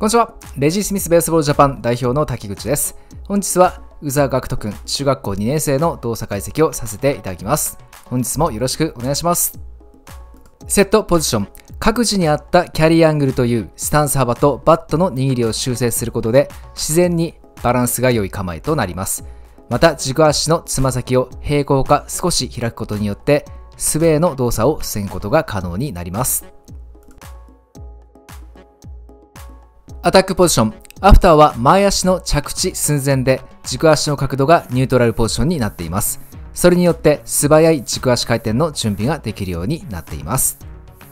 こんにちは。レジー・スミスベースボールジャパン代表の滝口です。本日は宇佐学人くん中学校2年生の動作解析をさせていただきます。本日もよろしくお願いします。セットポジション。各自に合ったキャリーアングルというスタンス幅とバットの握りを修正することで自然にバランスが良い構えとなります。また軸足のつま先を平行か少し開くことによってスウェーの動作を防ぐことが可能になります。アタックポジション。アフターは前足の着地寸前で軸足の角度がニュートラルポジションになっています。それによって素早い軸足回転の準備ができるようになっています。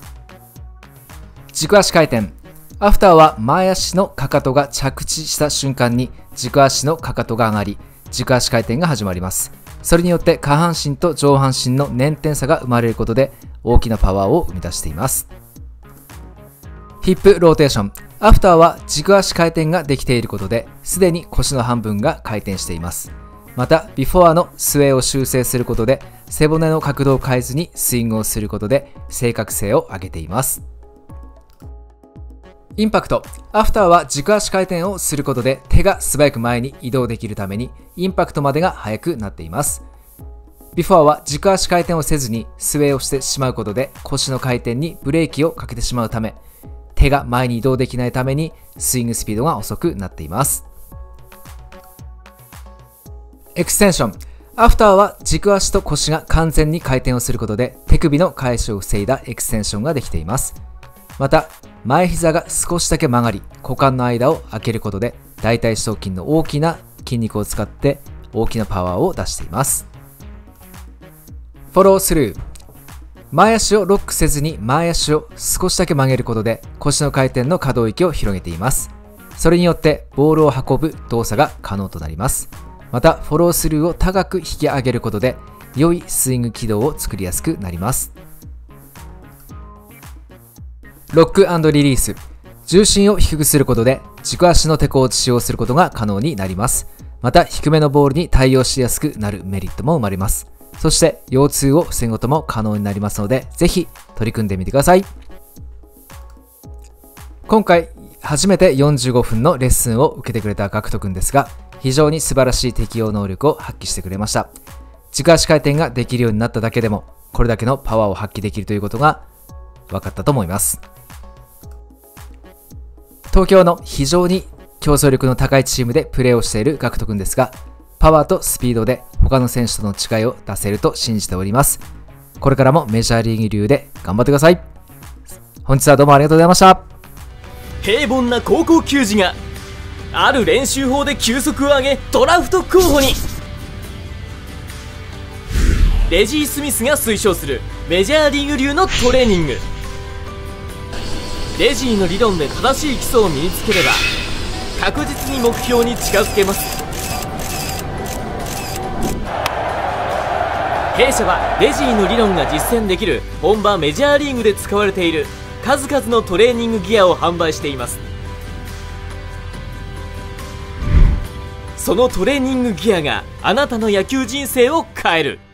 軸足回転。アフターは前足のかかとが着地した瞬間に軸足のかかとが上がり、軸足回転が始まります。それによって下半身と上半身の粘点差が生まれることで大きなパワーを生み出しています。ヒップローテーション。アフターは軸足回転ができていることで、すでに腰の半分が回転しています。また、ビフォアのスウェーを修正することで、背骨の角度を変えずにスイングをすることで正確性を上げています。インパクト。アフターは軸足回転をすることで手が素早く前に移動できるために、インパクトまでが速くなっています。ビフォアは軸足回転をせずにスウェーをしてしまうことで腰の回転にブレーキをかけてしまうため、手が前に移動できないためにスイングスピードが遅くなっています。エクステンション。アフターは軸足と腰が完全に回転をすることで手首の返しを防いだエクステンションができています。また、前膝が少しだけ曲がり、股間の間を開けることで大腿四頭筋の大きな筋肉を使って大きなパワーを出しています。フォロースルー。前足をロックせずに前足を少しだけ曲げることで腰の回転の可動域を広げています。それによってボールを運ぶ動作が可能となります。またフォロースルーを高く引き上げることで良いスイング軌道を作りやすくなります。ロック&リリース。重心を低くすることで軸足のテコを使用することが可能になります。また低めのボールに対応しやすくなるメリットも生まれます。そして腰痛を防ぐことも可能になりますので、ぜひ取り組んでみてください。今回初めて45分のレッスンを受けてくれた学人くんですが、非常に素晴らしい適応能力を発揮してくれました。軸足回転ができるようになっただけでも、これだけのパワーを発揮できるということが分かったと思います。東京の非常に競争力の高いチームでプレーをしている学人くんですが、パワーとスピードで他の選手との違いを出せると信じております。これからもメジャーリーグ流で頑張ってください。本日はどうもありがとうございました。 平凡な高校球児がある練習法で球速を上げドラフト候補に。レジー・スミスが推奨するメジャーリーグ流のトレーニング。レジーの理論で正しい基礎を身につければ確実に目標に近づけます。弊社はレジーの理論が実践できる本場メジャーリーグで使われている数々のトレーニングギアを販売しています。そのトレーニングギアがあなたの野球人生を変える。